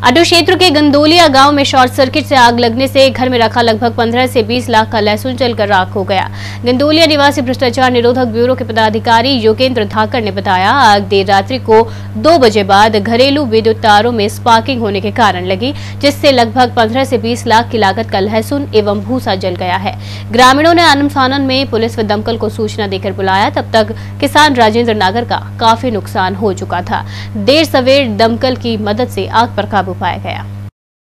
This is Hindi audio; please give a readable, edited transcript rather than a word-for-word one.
अटू क्षेत्र के गंदोलिया गांव में शॉर्ट सर्किट से आग लगने से घर में रखा लगभग 15 से 20 लाख का लहसुन जलकर राख हो गया। गंदोलिया निवासी भ्रष्टाचार निरोधक ब्यूरो के पदाधिकारी योगेंद्र धाकर ने बताया, आग देर रात्रि को 2 बजे बाद घरेलू विद्युत तारों में स्पार्किंग होने के कारण लगी, जिससे लगभग 15 से 20 लाख की लागत का लहसुन एवं भूसा जल गया है। ग्रामीणों ने आनन फानन में पुलिस व दमकल को सूचना देकर बुलाया। तब तक किसान राजेंद्र नागर का काफी नुकसान हो चुका था। देर सवेर दमकल की मदद से आग पर काबू पाया गया।